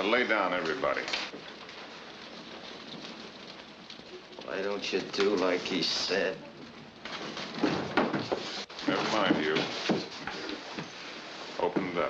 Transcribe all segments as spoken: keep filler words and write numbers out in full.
Now lay down, everybody. Why don't you do like he said? Never mind you. Open it up.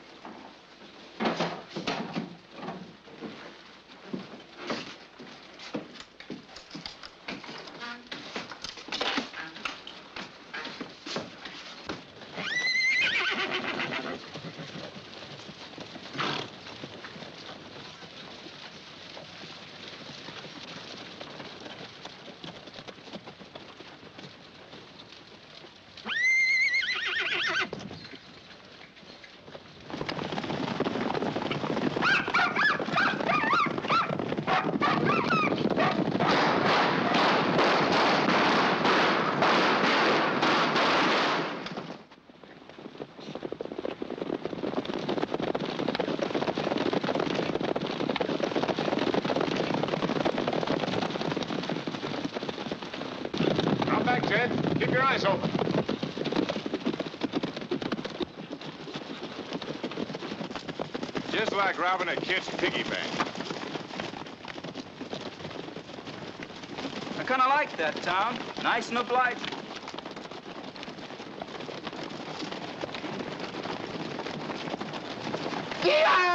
Keep your eyes open. Just like robbing a kid's piggy bank. I kind of like that town. Nice and obliging. Yeah!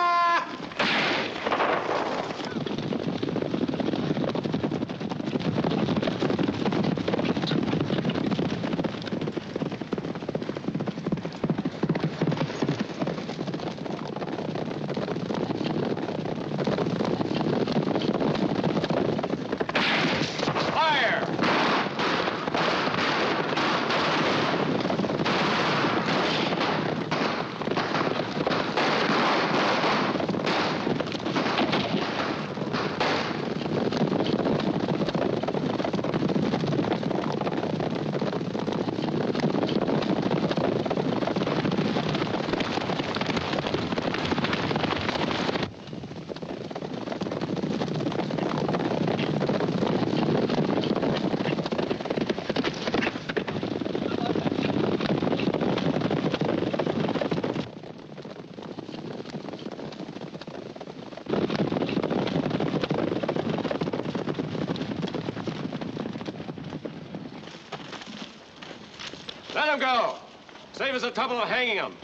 Let him go. Save us the trouble of hanging him.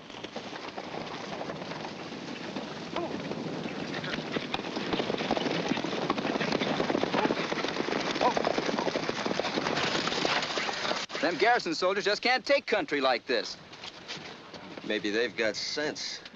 Them garrison soldiers just can't take country like this. Maybe they've got sense.